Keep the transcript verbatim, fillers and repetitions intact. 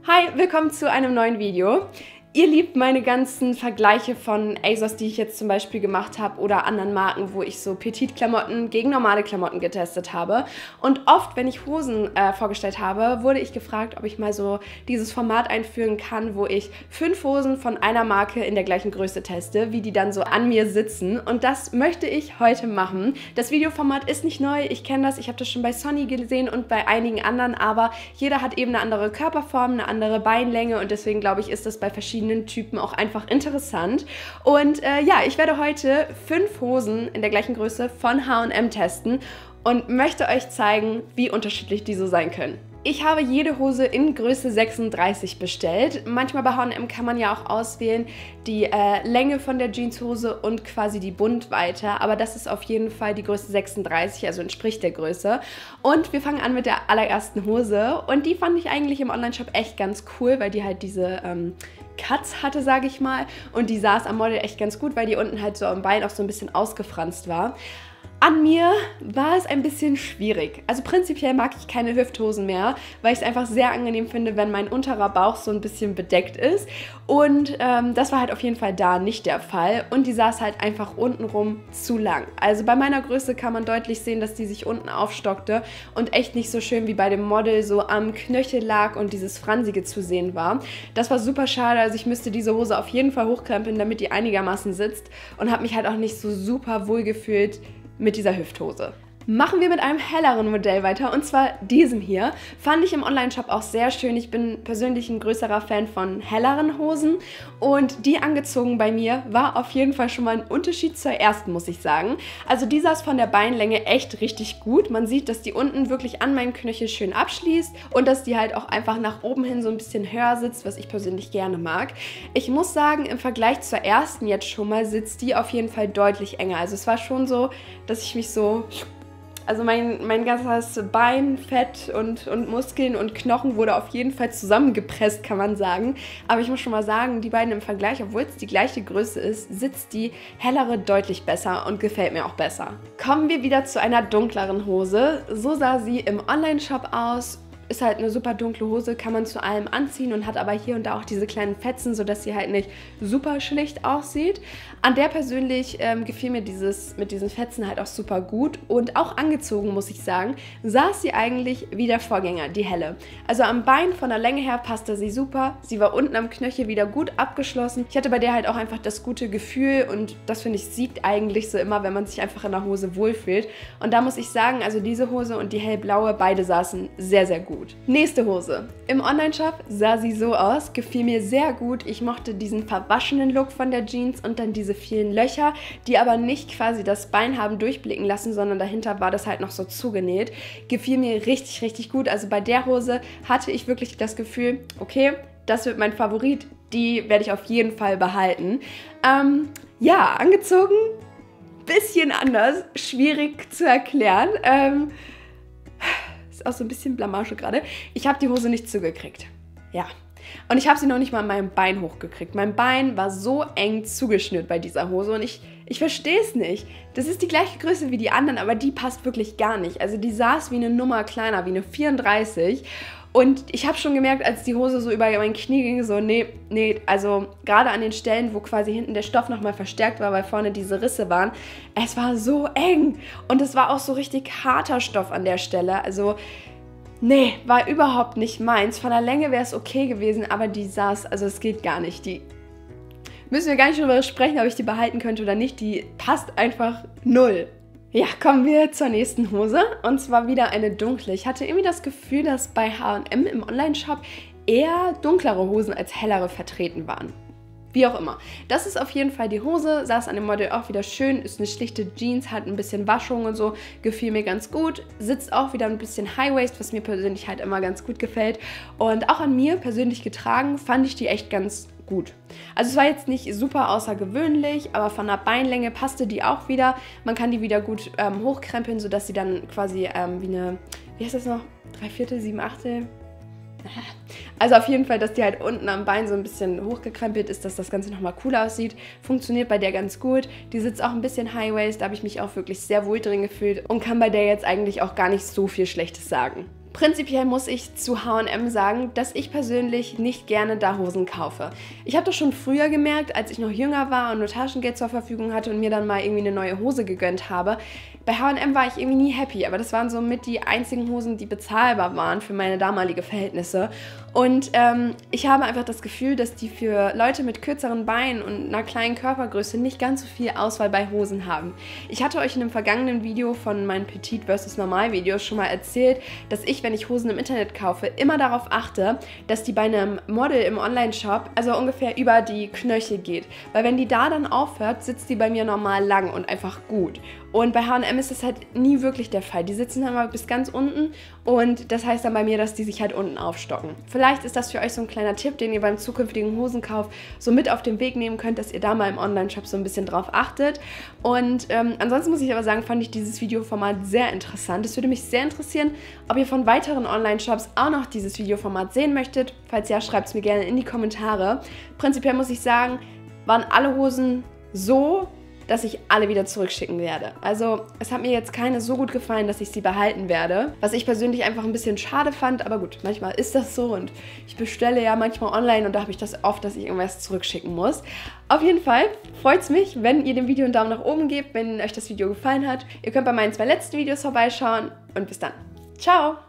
Hi, willkommen zu einem neuen Video. Ihr liebt meine ganzen Vergleiche von ASOS, die ich jetzt zum Beispiel gemacht habe, oder anderen Marken, wo ich so Petite-Klamotten gegen normale Klamotten getestet habe. Und oft, wenn ich Hosen äh, vorgestellt habe, wurde ich gefragt, ob ich mal so dieses Format einführen kann, wo ich fünf Hosen von einer Marke in der gleichen Größe teste, wie die dann so an mir sitzen. Und das möchte ich heute machen. Das Videoformat ist nicht neu, ich kenne das, ich habe das schon bei Sonny gesehen und bei einigen anderen, aber jeder hat eben eine andere Körperform, eine andere Beinlänge und deswegen glaube ich, ist das bei verschiedenen Typen auch einfach interessant. Und äh, ja, ich werde heute fünf Hosen in der gleichen Größe von H und M testen und möchte euch zeigen, wie unterschiedlich die so sein können. Ich habe jede Hose in Größe sechsunddreißig bestellt. Manchmal bei H und M kann man ja auch auswählen die äh, Länge von der Jeanshose und quasi die Bundweite, aber das ist auf jeden Fall die Größe sechsunddreißig, also entspricht der Größe. Und wir fangen an mit der allerersten Hose und die fand ich eigentlich im Onlineshop echt ganz cool, weil die halt diese ähm, Cuts hatte, sage ich mal, und die saß am Model echt ganz gut, weil die unten halt so am Bein auch so ein bisschen ausgefranst war. An mir war es ein bisschen schwierig. Also prinzipiell mag ich keine Hüfthosen mehr, weil ich es einfach sehr angenehm finde, wenn mein unterer Bauch so ein bisschen bedeckt ist. Und ähm, das war halt auf jeden Fall da nicht der Fall. Und die saß halt einfach untenrum zu lang. Also bei meiner Größe kann man deutlich sehen, dass die sich unten aufstockte und echt nicht so schön wie bei dem Model so am Knöchel lag und dieses Fransige zu sehen war. Das war super schade. Also ich müsste diese Hose auf jeden Fall hochkrempeln, damit die einigermaßen sitzt. Und habe mich halt auch nicht so super wohl gefühlt mit dieser Hüfthose. Machen wir mit einem helleren Modell weiter, und zwar diesem hier. Fand ich im Onlineshop auch sehr schön. Ich bin persönlich ein größerer Fan von helleren Hosen und die angezogen bei mir war auf jeden Fall schon mal ein Unterschied zur ersten, muss ich sagen. Also die saß von der Beinlänge echt richtig gut. Man sieht, dass die unten wirklich an meinem Knöchel schön abschließt und dass die halt auch einfach nach oben hin so ein bisschen höher sitzt, was ich persönlich gerne mag. Ich muss sagen, im Vergleich zur ersten jetzt schon mal sitzt die auf jeden Fall deutlich enger. Also es war schon so, dass ich mich so... Also mein, mein ganzes Bein, Fett und, und Muskeln und Knochen wurde auf jeden Fall zusammengepresst, kann man sagen. Aber ich muss schon mal sagen, die beiden im Vergleich, obwohl es die gleiche Größe ist, sitzt die hellere deutlich besser und gefällt mir auch besser. Kommen wir wieder zu einer dunkleren Hose. So sah sie im Onlineshop aus. Ist halt eine super dunkle Hose, kann man zu allem anziehen und hat aber hier und da auch diese kleinen Fetzen, sodass sie halt nicht super schlicht aussieht. An der persönlich ähm, gefiel mir dieses mit diesen Fetzen halt auch super gut und auch angezogen, muss ich sagen, saß sie eigentlich wie der Vorgänger, die helle. Also am Bein von der Länge her passte sie super, sie war unten am Knöchel wieder gut abgeschlossen. Ich hatte bei der halt auch einfach das gute Gefühl und das, finde ich, siegt eigentlich so immer, wenn man sich einfach in der Hose wohlfühlt. Und da muss ich sagen, also diese Hose und die hellblaue, beide saßen sehr, sehr gut. Nächste Hose. Im Onlineshop sah sie so aus, gefiel mir sehr gut. Ich mochte diesen verwaschenen Look von der Jeans und dann diese vielen Löcher, die aber nicht quasi das Bein haben durchblicken lassen, sondern dahinter war das halt noch so zugenäht. Gefiel mir richtig, richtig gut. Also bei der Hose hatte ich wirklich das Gefühl, okay, das wird mein Favorit, die werde ich auf jeden Fall behalten. Ähm, ja, angezogen, bisschen anders, schwierig zu erklären. Ähm, Ist auch so ein bisschen Blamage gerade. Ich habe die Hose nicht zugekriegt. Ja. Und ich habe sie noch nicht mal an meinem Bein hochgekriegt. Mein Bein war so eng zugeschnürt bei dieser Hose und ich, ich verstehe es nicht. Das ist die gleiche Größe wie die anderen, aber die passt wirklich gar nicht. Also die saß wie eine Nummer kleiner, wie eine vierunddreißig. Und ich habe schon gemerkt, als die Hose so über mein Knie ging, so, nee, nee, also gerade an den Stellen, wo quasi hinten der Stoff nochmal verstärkt war, weil vorne diese Risse waren, es war so eng. Und es war auch so richtig harter Stoff an der Stelle. Also, nee, war überhaupt nicht meins. Von der Länge wäre es okay gewesen, aber die saß, also es geht gar nicht. Die müssen wir gar nicht darüber sprechen, ob ich die behalten könnte oder nicht. Die passt einfach null. Ja, kommen wir zur nächsten Hose und zwar wieder eine dunkle. Ich hatte irgendwie das Gefühl, dass bei H und M im Onlineshop eher dunklere Hosen als hellere vertreten waren. Wie auch immer. Das ist auf jeden Fall die Hose, saß an dem Model auch wieder schön, ist eine schlichte Jeans, hat ein bisschen Waschung und so, gefiel mir ganz gut. Sitzt auch wieder ein bisschen High-Waist, was mir persönlich halt immer ganz gut gefällt. Und auch an mir persönlich getragen, fand ich die echt ganz gut. Also es war jetzt nicht super außergewöhnlich, aber von der Beinlänge passte die auch wieder. Man kann die wieder gut ähm, hochkrempeln, sodass sie dann quasi ähm, wie eine, wie heißt das noch? Drei Viertel, sieben Achtel? Also auf jeden Fall, dass die halt unten am Bein so ein bisschen hochgekrempelt ist, dass das Ganze nochmal cool aussieht. Funktioniert bei der ganz gut. Die sitzt auch ein bisschen High-Waist, da habe ich mich auch wirklich sehr wohl drin gefühlt und kann bei der jetzt eigentlich auch gar nicht so viel Schlechtes sagen. Prinzipiell muss ich zu H und M sagen, dass ich persönlich nicht gerne da Hosen kaufe. Ich habe das schon früher gemerkt, als ich noch jünger war und nur Taschengeld zur Verfügung hatte und mir dann mal irgendwie eine neue Hose gegönnt habe. Bei H und M war ich irgendwie nie happy, aber das waren so mit die einzigen Hosen, die bezahlbar waren für meine damalige Verhältnisse. Und ähm, ich habe einfach das Gefühl, dass die für Leute mit kürzeren Beinen und einer kleinen Körpergröße nicht ganz so viel Auswahl bei Hosen haben. Ich hatte euch in einem vergangenen Video von meinen Petit versus Normal Videos schon mal erzählt, dass ich, wenn ich Hosen im Internet kaufe, immer darauf achte, dass die bei einem Model im Online-Shop also ungefähr über die Knöchel geht. Weil wenn die da dann aufhört, sitzt die bei mir normal lang und einfach gut. Und bei H und M ist das halt nie wirklich der Fall. Die sitzen dann mal bis ganz unten und das heißt dann bei mir, dass die sich halt unten aufstocken. Vielleicht ist das für euch so ein kleiner Tipp, den ihr beim zukünftigen Hosenkauf so mit auf den Weg nehmen könnt, dass ihr da mal im Online-Shop so ein bisschen drauf achtet. Und ähm, ansonsten muss ich aber sagen, fand ich dieses Videoformat sehr interessant. Es würde mich sehr interessieren, ob ihr von weiteren Online-Shops auch noch dieses Videoformat sehen möchtet. Falls ja, schreibt es mir gerne in die Kommentare. Prinzipiell muss ich sagen, waren alle Hosen so, dass ich alle wieder zurückschicken werde. Also es hat mir jetzt keine so gut gefallen, dass ich sie behalten werde, was ich persönlich einfach ein bisschen schade fand, aber gut, manchmal ist das so und ich bestelle ja manchmal online und da habe ich das oft, dass ich irgendwas zurückschicken muss. Auf jeden Fall freut es mich, wenn ihr dem Video einen Daumen nach oben gebt, wenn euch das Video gefallen hat. Ihr könnt bei meinen zwei letzten Videos vorbeischauen und bis dann. Ciao!